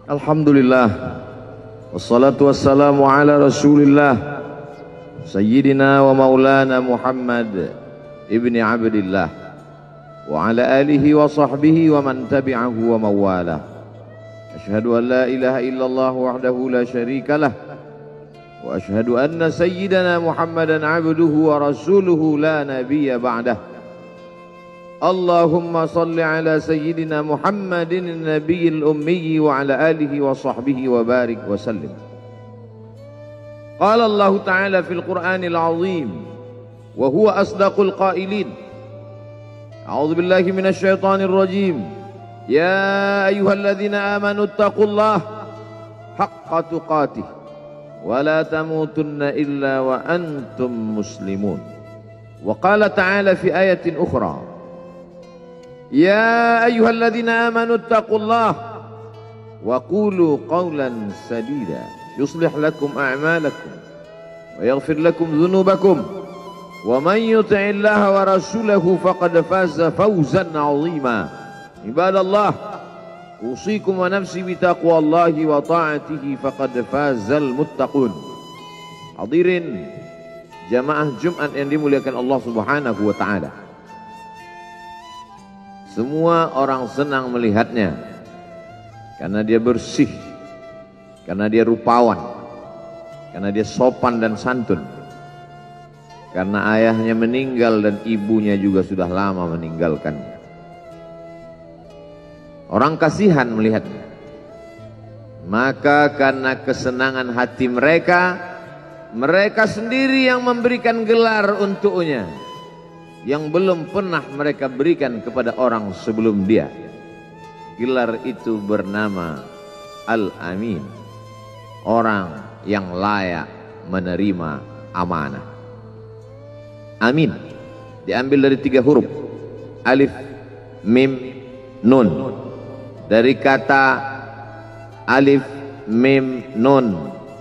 Alhamdulillah, wassalatu wassalamu ala rasulillah Sayyidina wa maulana Muhammad ibni Abdillah wa ala alihi wa sahbihi wa man tabi'ahu wa mawalah. Ashhadu an la ilaha illallah wahdahu la syarika lah wa ashhadu anna sayyidana Muhammadan abduhu wa rasuluhu la nabiyya ba'dah. Allahumma salli ala sayyidina Muhammadin nabiyil ummi wa ala alihi wa sahbihi wa barik wa sallim. Qala Allah Ta'ala fil Qur'anil azim wa huwa asdaqul qailin. A'udzu billahi minasy syaithanir rajim. Ya ayyuhalladzina amanu taqullaha haqqa tuqatih wa la tamutunna illa wa antum muslimun. Wa qala ta'ala fi ayatin ukhra. Ya ayyuhalladzina amanu taqullaha wa qulu qawlan sadida yuslih lakum a'malakum wa yaghfir lakum dhunubakum wa man yuti'illaha wa rasulahu faqad faza fawzan 'azima. Ibadallah, usikum wa nafsi bi taqwallahi wa ta'atihi faqad fazal muttaqun. Hadirin jamaah Jumat yang dimuliakan Allah Subhanahu wa taala. Semua orang senang melihatnya karena dia bersih, karena dia rupawan, karena dia sopan dan santun, karena ayahnya meninggal dan ibunya juga sudah lama meninggalkannya. Orang kasihan melihatnya, maka karena kesenangan hati mereka, mereka sendiri yang memberikan gelar untuknya yang belum pernah mereka berikan kepada orang sebelum dia. Gelar itu bernama Al-Amin, orang yang layak menerima amanah. Amin diambil dari 3 huruf, alif, mim, nun. Dari kata alif, mim, nun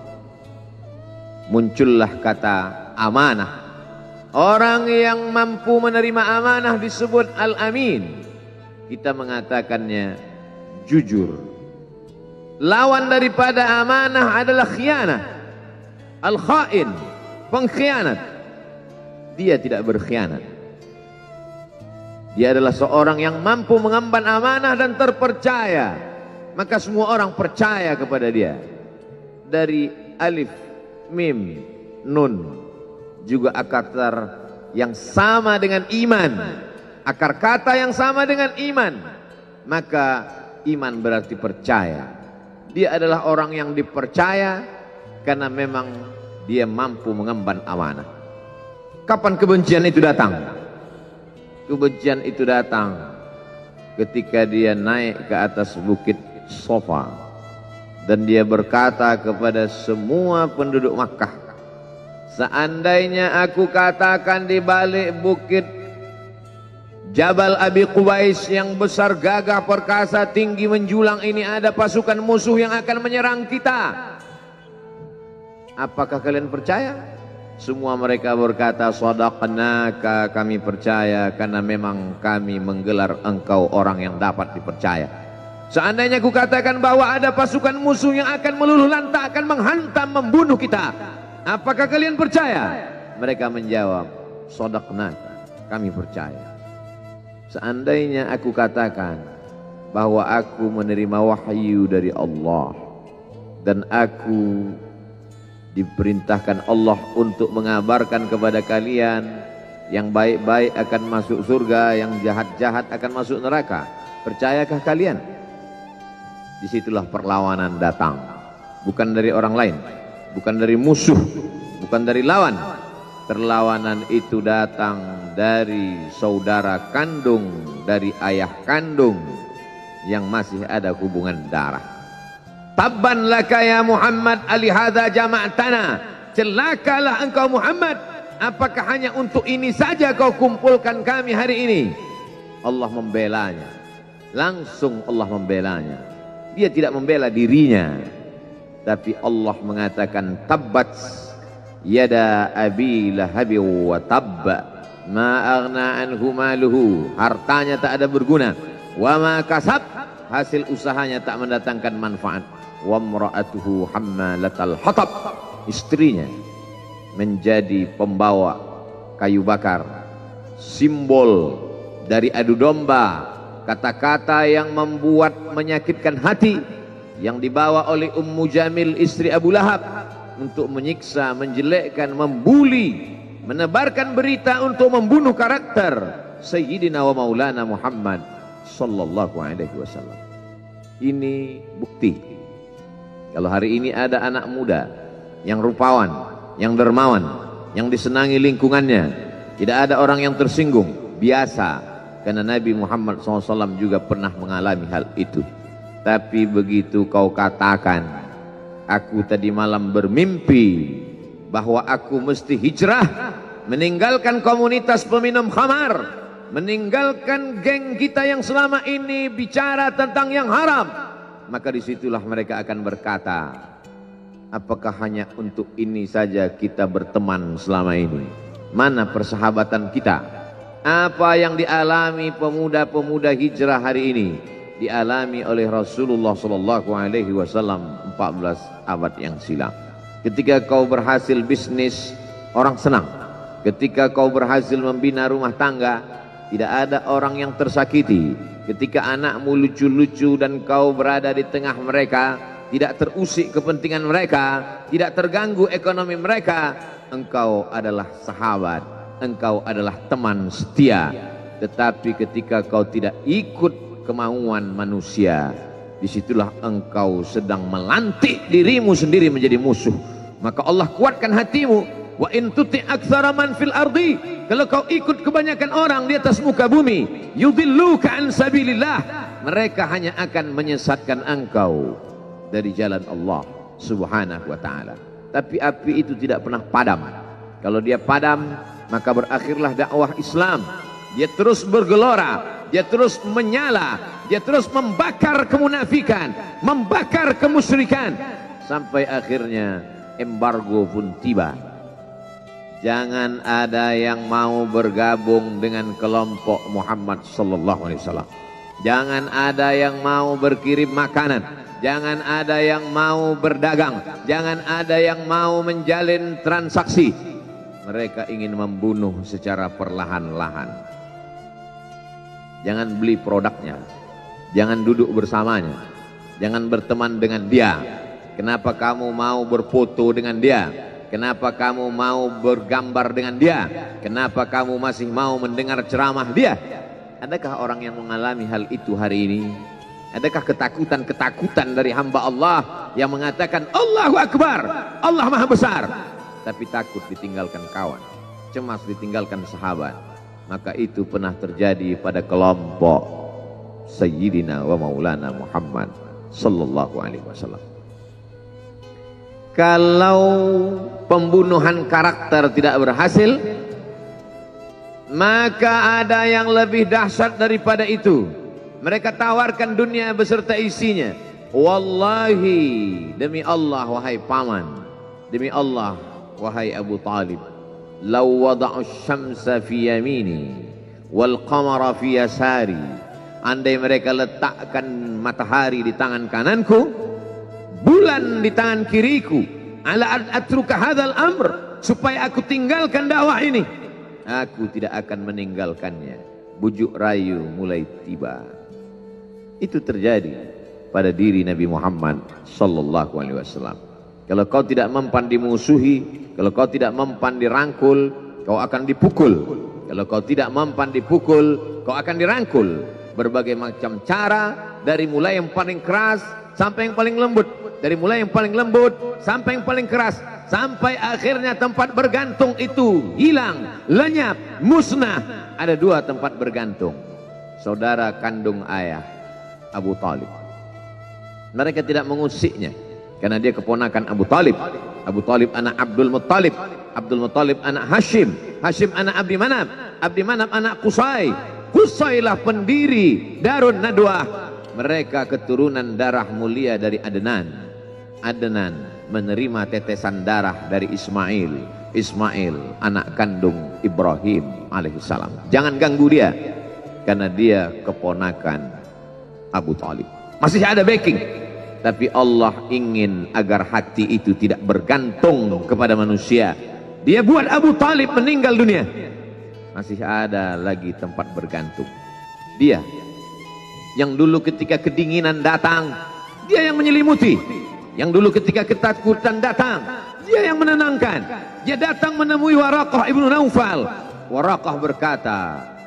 muncullah kata amanah. Orang yang mampu menerima amanah disebut Al-Amin. Kita mengatakannya jujur. Lawan daripada amanah adalah khianah. Al-Khain, pengkhianat. Dia tidak berkhianat. Dia adalah seorang yang mampu mengemban amanah dan terpercaya. Maka semua orang percaya kepada dia. Dari alif, mim, nun juga akar yang sama dengan iman, akar kata yang sama dengan iman, maka iman berarti percaya. Dia adalah orang yang dipercaya karena memang dia mampu mengemban amanah. Kapan kebencian itu datang? Kebencian itu datang ketika dia naik ke atas bukit Safa dan dia berkata kepada semua penduduk Makkah, seandainya aku katakan di balik bukit Jabal Abi Qubais yang besar, gagah, perkasa, tinggi, menjulang ini ada pasukan musuh yang akan menyerang kita, apakah kalian percaya? Semua mereka berkata, shadaqnaka, kami percaya karena memang kami menggelar engkau orang yang dapat dipercaya. Seandainya aku katakan bahwa ada pasukan musuh yang akan meluluh lantakkan, menghantam, membunuh kita, apakah kalian percaya? Mereka menjawab, shadaqnaka, kami percaya. Seandainya aku katakan bahwa aku menerima wahyu dari Allah dan aku diperintahkan Allah untuk mengabarkan kepada kalian yang baik-baik akan masuk surga, yang jahat-jahat akan masuk neraka, percayakah kalian? Disitulah perlawanan datang, bukan dari orang lain, bukan dari musuh, bukan dari lawan. Perlawanan itu datang dari saudara kandung, dari ayah kandung yang masih ada hubungan darah. Tabban laka ya Muhammad alihadza jama'tana, celakalah engkau Muhammad, apakah hanya untuk ini saja kau kumpulkan kami hari ini? Allah membelanya, langsung Allah membelanya. Dia tidak membela dirinya, tapi Allah mengatakan tabbat yada abi lahabi wa tabba ma aghna anhu maluhu, hartanya tak ada berguna, wa ma kasab, hasil usahanya tak mendatangkan manfaat. wa imra'atuhu hammalatal hatab, istrinya menjadi pembawa kayu bakar, simbol dari adu domba, kata-kata yang membuat menyakitkan hati yang dibawa oleh Ummu Jamil istri Abu Lahab untuk menyiksa, menjelekkan, membuli, menebarkan berita untuk membunuh karakter Sayyidina wa Maulana Muhammad sallallahu alaihi wasallam. Ini bukti kalau hari ini ada anak muda yang rupawan, yang dermawan, yang disenangi lingkungannya, tidak ada orang yang tersinggung, biasa, karena Nabi Muhammad SAW juga pernah mengalami hal itu. Tapi begitu kau katakan, aku tadi malam bermimpi bahwa aku mesti hijrah, meninggalkan komunitas peminum khamar, meninggalkan geng kita yang selama ini bicara tentang yang haram, maka disitulah mereka akan berkata, apakah hanya untuk ini saja kita berteman selama ini? Mana persahabatan kita? Apa yang dialami pemuda-pemuda hijrah hari ini dialami oleh Rasulullah sallallahu alaihi wasallam 14 abad yang silam. Ketika kau berhasil bisnis, orang senang. Ketika kau berhasil membina rumah tangga, tidak ada orang yang tersakiti. Ketika anakmu lucu-lucu dan kau berada di tengah mereka, tidak terusik kepentingan mereka, tidak terganggu ekonomi mereka, engkau adalah sahabat, engkau adalah teman setia. Tetapi ketika kau tidak ikut kemauan manusia, disitulah engkau sedang melantik dirimu sendiri menjadi musuh. Maka Allah kuatkan hatimu. Wa in tuti aktsara man fil ardi, kalau kau ikut kebanyakan orang di atas muka bumi, yudilluka an sabilillah, mereka hanya akan menyesatkan engkau dari jalan Allah Subhanahu wa taala. Tapi api itu tidak pernah padam. Kalau dia padam, maka berakhirlah dakwah Islam. Dia terus bergelora, dia terus menyala, dia terus membakar kemunafikan, membakar kemusyrikan, sampai akhirnya embargo pun tiba. Jangan ada yang mau bergabung dengan kelompok Muhammad sallallahu alaihi wasallam. Jangan ada yang mau berkirim makanan. Jangan ada yang mau berdagang. Jangan ada yang mau menjalin transaksi. Mereka ingin membunuh secara perlahan-lahan. Jangan beli produknya. Jangan duduk bersamanya. Jangan berteman dengan dia. Kenapa kamu mau berfoto dengan dia? Kenapa kamu mau bergambar dengan dia? Kenapa kamu masih mau mendengar ceramah dia? Adakah orang yang mengalami hal itu hari ini? Adakah ketakutan-ketakutan dari hamba Allah yang mengatakan Allahu Akbar, Allah Maha Besar, tapi takut ditinggalkan kawan, cemas ditinggalkan sahabat? Maka itu pernah terjadi pada kelompok Sayyidina wa Maulana Muhammad sallallahu alaihi wasallam. Kalau pembunuhan karakter tidak berhasil, maka ada yang lebih dahsyat daripada itu. Mereka tawarkan dunia beserta isinya. Wallahi, demi Allah wahai paman, demi Allah wahai Abu Talib, law wada'u syamsa fi yamini wal qamara fi yasari, andai mereka letakkan matahari di tangan kananku, bulan di tangan kiriku, ala atruka hadzal amr, supaya aku tinggalkan dakwah ini, aku tidak akan meninggalkannya. Bujuk rayu mulai tiba. Itu terjadi pada diri Nabi Muhammad sallallahu alaihi wasallam. Kalau kau tidak mempan dimusuhi, kalau kau tidak mempan dirangkul, kau akan dipukul. Kalau kau tidak mempan dipukul, kau akan dirangkul. Berbagai macam cara, dari mulai yang paling keras sampai yang paling lembut, dari mulai yang paling lembut sampai yang paling keras, sampai akhirnya tempat bergantung itu hilang, lenyap, musnah. Ada dua tempat bergantung, saudara kandung ayah Abu Talib. Mereka tidak mengusiknya karena dia keponakan Abu Talib. Abu Talib anak Abdul Muttalib, Abdul Muttalib anak Hashim, Hashim anak Abdi Manaf, Abdi Manaf anak Qusay, Qusaylah pendiri Darun Nadwah. Mereka keturunan darah mulia dari Adnan. Adnan menerima tetesan darah dari Ismail. Ismail anak kandung Ibrahim alaihissalam. Jangan ganggu dia, karena dia keponakan Abu Talib. Masih ada backing. Tapi Allah ingin agar hati itu tidak bergantung kepada manusia. Dia buat Abu Talib meninggal dunia, masih ada lagi tempat bergantung. Dia yang dulu ketika kedinginan datang, dia yang menyelimuti. Yang dulu ketika ketakutan datang, dia yang menenangkan. Dia datang menemui Waraqah ibnu Naufal. Waraqah berkata,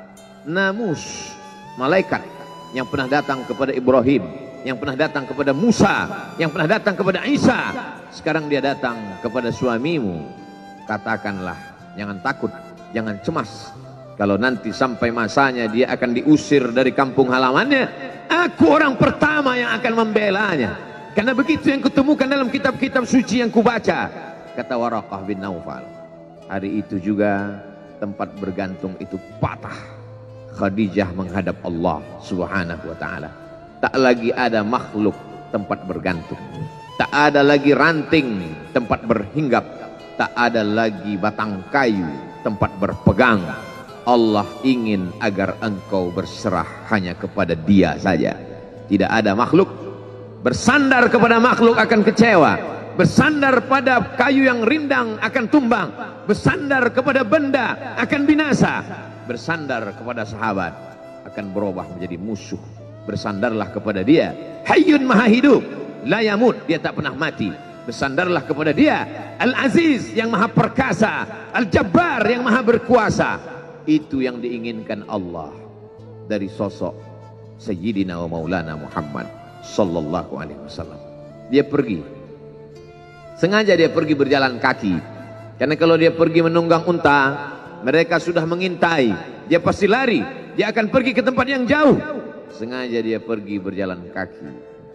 Namus, malaikat yang pernah datang kepada Ibrahim, yang pernah datang kepada Musa, yang pernah datang kepada Isa, sekarang dia datang kepada suamimu. Katakanlah, jangan takut, jangan cemas. Kalau nanti sampai masanya dia akan diusir dari kampung halamannya, aku orang pertama yang akan membelanya. Karena begitu yang kutemukan dalam kitab-kitab suci yang kubaca, kata Waraqah bin Naufal. Hari itu juga tempat bergantung itu patah. Khadijah menghadap Allah Subhanahu wa ta'ala. Tak lagi ada makhluk tempat bergantung. Tak ada lagi ranting tempat berhinggap. Tak ada lagi batang kayu tempat berpegang. Allah ingin agar engkau berserah hanya kepada Dia saja. Tidak ada makhluk. Bersandar kepada makhluk akan kecewa. Bersandar pada kayu yang rindang akan tumbang. Bersandar kepada benda akan binasa. Bersandar kepada sahabat akan berubah menjadi musuh. Bersandarlah kepada Dia, Hayyun Maha Hidup, la yamut, Dia tak pernah mati. Bersandarlah kepada Dia, Al-Aziz yang Maha Perkasa, Al-Jabbar yang Maha Berkuasa. Itu yang diinginkan Allah dari sosok Sayyidina wa Maulana Muhammad sallallahu alaihi wasallam. Dia pergi, sengaja dia pergi berjalan kaki, karena kalau dia pergi menunggang unta, mereka sudah mengintai. Dia pasti lari, dia akan pergi ke tempat yang jauh. Sengaja dia pergi berjalan kaki.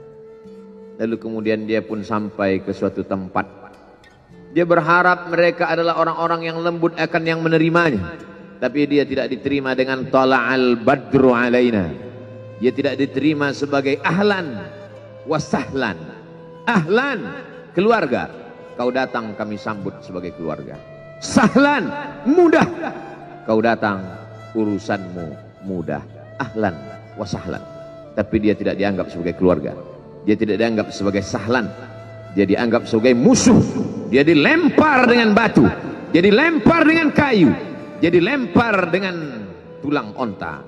Lalu kemudian dia pun sampai ke suatu tempat. Dia berharap mereka adalah orang-orang yang lembut akan yang menerimanya. Tapi dia tidak diterima dengan tala'al badru alaina. Dia tidak diterima sebagai ahlan wasahlan. Ahlan, keluarga, kau datang kami sambut sebagai keluarga. Sahlan, mudah, kau datang urusanmu mudah. Ahlan wasahlan. Tapi dia tidak dianggap sebagai keluarga. Dia tidak dianggap sebagai sahlan. Dia dianggap sebagai musuh. Dia dilempar dengan batu, dia dilempar dengan kayu, dia dilempar dengan tulang onta.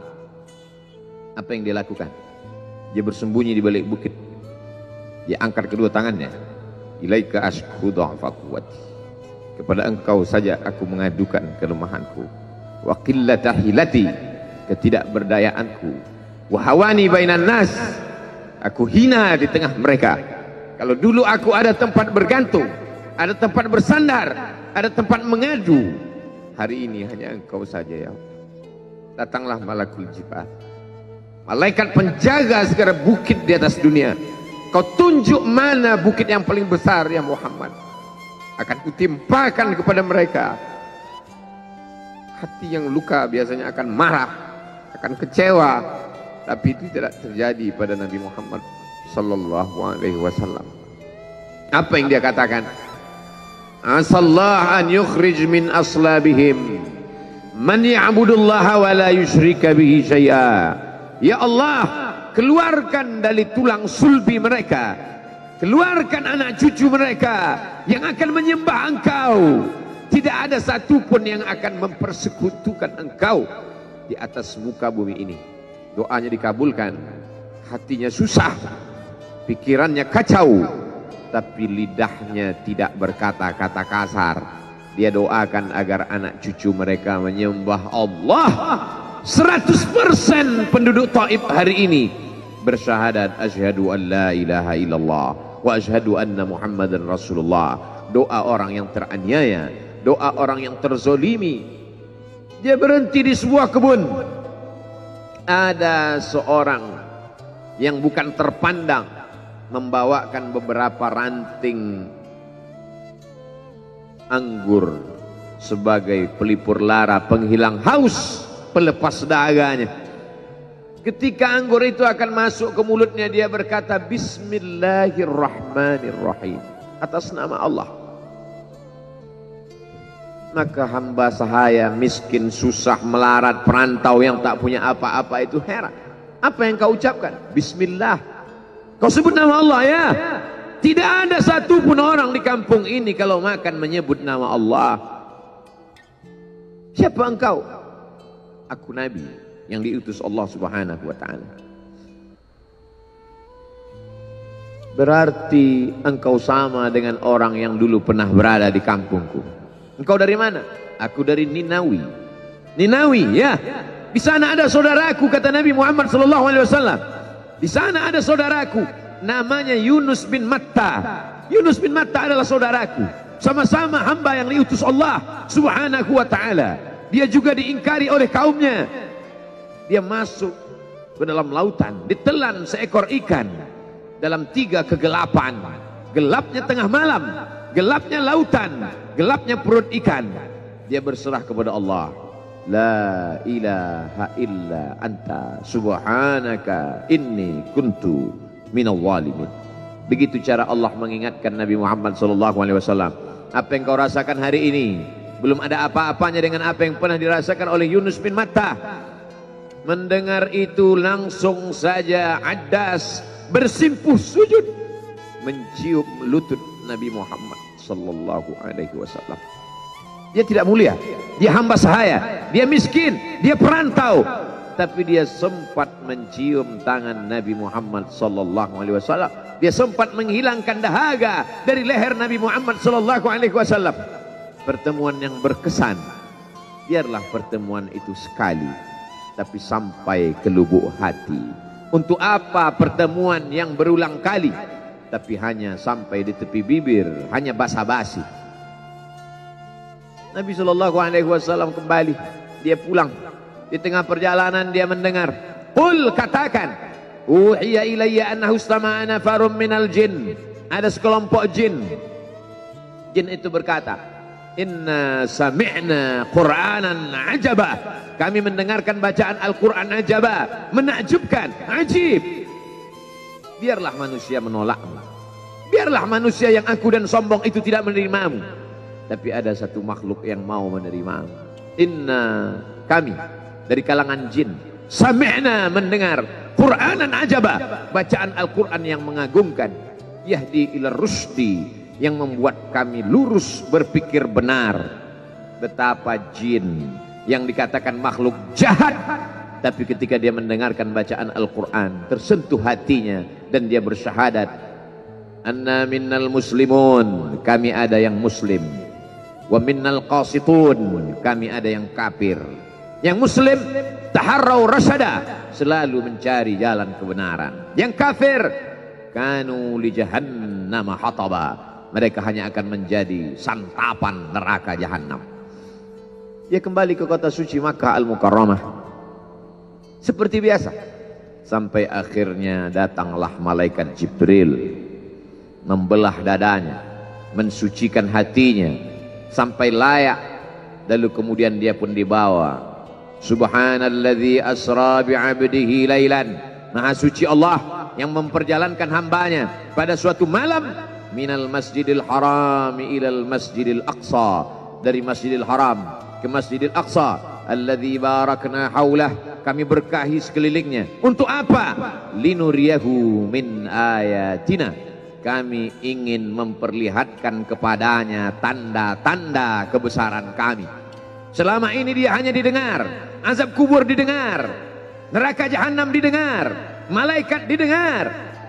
Apa yang dia lakukan? Dia bersembunyi di balik bukit. Dia angkat kedua tangannya. Ilaika ashku dha'fa quwwati. Kepada engkau saja aku mengadukan kelemahanku. Wa qillata hilati, ketidakberdayaanku. Wa hawani bainan nas, aku hina di tengah mereka. Kalau dulu aku ada tempat bergantung, ada tempat bersandar, ada tempat mengadu, hari ini hanya engkau saja ya. Datanglah malakul jibal, malaikat penjaga segala bukit di atas dunia. Kau tunjuk mana bukit yang paling besar ya Muhammad, akan kutimpakan kepada mereka. Hati yang luka biasanya akan marah, akan kecewa, tapi itu tidak terjadi pada Nabi Muhammad sallallahu alaihi wasallam. Apa yang dia katakan? Asallah an yukhrij min aslabihim man ya'budullaha wa la yusyrika bihi syai'a. Ya Allah, keluarkan dari tulang sulbi mereka, keluarkan anak cucu mereka yang akan menyembah engkau. Tidak ada satupun yang akan mempersekutukan engkau di atas muka bumi ini. Doanya dikabulkan, hatinya susah, pikirannya kacau, tapi lidahnya tidak berkata-kata kasar. Dia doakan agar anak cucu mereka menyembah Allah. 100% penduduk Taif hari ini bersyahadat asyhadu an la ilaha illallah wa asyhadu anna Muhammadan Rasulullah. Doa orang yang teraniaya, doa orang yang terzolimi. Dia berhenti di sebuah kebun. Ada seorang yang bukan terpandang membawakan beberapa ranting anggur sebagai pelipur lara, penghilang haus, pelepas dahaganya. Ketika anggur itu akan masuk ke mulutnya, dia berkata Bismillahirrahmanirrahim, atas nama Allah. Maka hamba sahaya miskin, susah, melarat, perantau yang tak punya apa-apa itu heran. Apa yang kau ucapkan? Bismillah. Kau sebut nama Allah ya. Tidak ada satupun orang di kampung ini kalau makan menyebut nama Allah. Siapa engkau? Aku Nabi yang diutus Allah Subhanahu wa ta'ala. Berarti engkau sama dengan orang yang dulu pernah berada di kampungku. Engkau dari mana? Aku dari Ninawi. Ninawi ya. Di sana ada saudaraku, kata Nabi Muhammad SAW. Di sana ada saudaraku, namanya Yunus bin Matta. Yunus bin Matta adalah saudaraku. Sama-sama hamba yang diutus Allah Subhanahu wa ta'ala. Dia juga diingkari oleh kaumnya. Dia masuk ke dalam lautan, ditelan seekor ikan dalam 3 kegelapan. Gelapnya tengah malam, gelapnya lautan, gelapnya perut ikan. Dia berserah kepada Allah. La ilaha illa anta subhanaka inni kuntu minal zalimin. Begitu cara Allah mengingatkan Nabi Muhammad SAW. Apa yang kau rasakan hari ini belum ada apa-apanya dengan apa yang pernah dirasakan oleh Yunus bin Matta. Mendengar itu langsung saja Addas bersimpuh sujud mencium lutut Nabi Muhammad SAW. Dia tidak mulia, dia hamba sahaya, dia miskin, dia perantau, tapi dia sempat mencium tangan Nabi Muhammad SAW. Dia sempat menghilangkan dahaga dari leher Nabi Muhammad SAW. Pertemuan yang berkesan. Biarlah pertemuan itu sekali, tapi sampai ke lubuk hati. Untuk apa pertemuan yang berulang kali, tapi hanya sampai di tepi bibir, hanya basa-basi. Nabi SAW kembali, dia pulang. Di tengah perjalanan dia mendengar, qul, katakan, uhiya ilayya annahu istama'a nafarum minal jin. Ada sekelompok jin. Jin itu berkata, inna sami'na qur'anan ajaba. Kami mendengarkan bacaan Al-Quran ajaba, menakjubkan, ajib. Biarlah manusia menolakmu, biarlah manusia yang aku dan sombong itu tidak menerimamu, tapi ada satu makhluk yang mau menerimamu. Inna, kami dari kalangan jin, sami'na, mendengar, Qur'anan ajaba, bacaan Al-Quran yang mengagumkan, yahdi ila rusdi, yang membuat kami lurus berpikir benar. Betapa jin yang dikatakan makhluk jahat, tapi ketika dia mendengarkan bacaan Al-Quran tersentuh hatinya dan dia bersyahadat, anna minnal muslimun, kami ada yang muslim, wa minnal qasitun, kami ada yang kafir. Yang muslim taharrau rasyada, selalu mencari jalan kebenaran. Yang kafir kanu li jahannam hataba, mereka hanya akan menjadi santapan neraka jahanam. Dia kembali ke kota suci Makkah Al-Mukarramah seperti biasa, sampai akhirnya datanglah malaikat Jibril membelah dadanya, mensucikan hatinya sampai layak, lalu kemudian dia pun dibawa. Subhanalladzi asra bi'abdihi lailan, maha suci Allah yang memperjalankan hambanya pada suatu malam, minal masjidil haram ilal masjidil aqsa, dari masjidil haram ke masjidil aqsa, alladzi barakna haulah, kami berkahi sekelilingnya. Untuk apa? Linuriyahu min ayatina, kami ingin memperlihatkan kepadanya tanda-tanda kebesaran kami. Selama ini dia hanya didengar, azab kubur didengar, neraka jahanam didengar, malaikat didengar.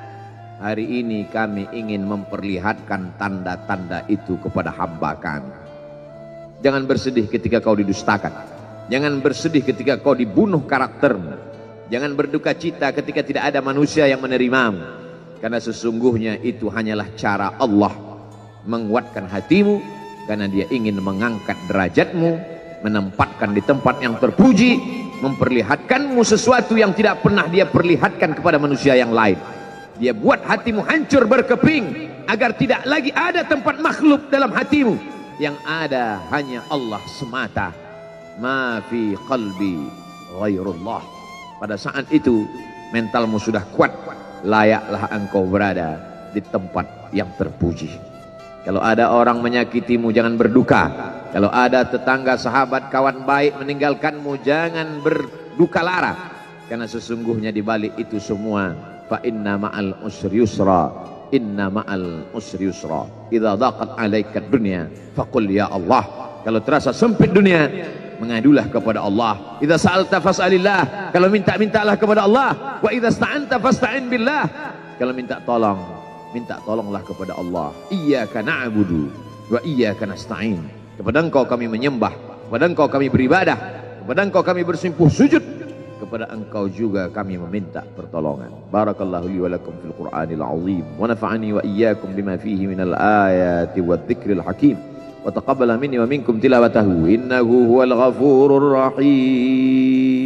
Hari ini kami ingin memperlihatkan tanda-tanda itu kepada hamba kami. Jangan bersedih ketika kau didustakan, jangan bersedih ketika kau dibunuh karaktermu, jangan berduka cita ketika tidak ada manusia yang menerimamu, karena sesungguhnya itu hanyalah cara Allah menguatkan hatimu, karena dia ingin mengangkat derajatmu, menempatkan di tempat yang terpuji, memperlihatkanmu sesuatu yang tidak pernah dia perlihatkan kepada manusia yang lain. Dia buat hatimu hancur berkeping agar tidak lagi ada tempat makhluk dalam hatimu, yang ada hanya Allah semata. Ma fi qalbi ghairullah. Pada saat itu mentalmu sudah kuat, layaklah engkau berada di tempat yang terpuji. Kalau ada orang menyakitimu, jangan berduka. Kalau ada tetangga, sahabat, kawan baik meninggalkanmu, jangan berduka lara, karena sesungguhnya di balik itu semua fa inna ma'al usri yusra, inna ma'al usri yusra. Idza daqat 'alaika dunya faqul ya Allah. Kalau terasa sempit dunia, mengadulah kepada Allah. Idza sa'alta fas'alillah, kalau minta-mintalah kepada Allah. Wa idza sta'anta fasta'in billah, kalau minta tolong, minta tolonglah kepada Allah. Iyyaka na'budu wa iyyaka nasta'in. Kepada Engkau kami menyembah, kepada Engkau kami beribadah, kepada Engkau kami bersimpuh sujud, kepada Engkau juga kami meminta pertolongan. Barakallahu li wa lakum fil Qur'anil azim wa nafa'ani wa iyyakum bima fihi minal ayati wadh-dhikril hakim. وتقبل مني ومنكم تلاوته إنه هو الغفور الرحيم.